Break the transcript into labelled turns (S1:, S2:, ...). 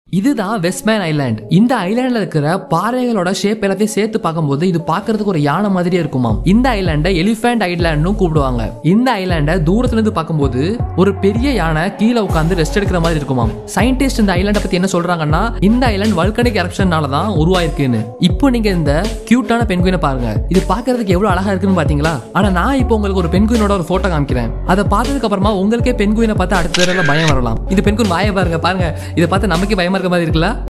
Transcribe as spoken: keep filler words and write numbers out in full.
S1: இதுதான் வெஸ்ட்மேன் ஐலாண்ட். இந்த ஐலாண்ட்ல இருக்கிற பாறைகளோட ஷேப் எல்லாத்தையும் சேர்த்து பார்க்கும்போது இது பார்க்கிறதுக்கு ஒரு யானை மாதிரியே இருக்குமா. இந்த ஐலாண்டை எலிஃபென்ட் ஐலாண்ட்னு கூப்பிடுவாங்க. இந்த ஐலாண்டை தூரத்துல இருந்து பார்க்கும்போது ஒரு பெரிய யானை கீழே உட்கார்ந்து ரெஸ்ட் எடுக்கிற மாதிரி இருக்குமா. சயின்டிஸ்ட் இந்த ஐலாண்டை பத்தி என்ன சொல்றாங்கன்னா, இந்த ஐலாண்ட் வல்கனிக் எரப்ஷனால தான் உருவாயிருக்குன்னு. இப்போ நீங்க இந்த கியூட்டான பென்குயினை பாருங்க. இது பார்க்கிறதுக்கு எவ்வளவு அழகா இருக்குன்னு பாத்தீங்களா. ஆனா நான் இப்போ உங்களுக்கு ஒரு பென்குயினோட ஒரு போட்டோ காமிக்கிறேன். அதை பார்த்ததுக்கு அப்புறமா உங்களுக்கே பென்குயினை பார்த்து அடுத்த தடவை பயம் வரலாம். இது பென்குயின் வாயை பாருங்க பாருங்க. இதை பார்த்து நமக்கே பயமா இருக்க மாதிரி இருக்குல்ல.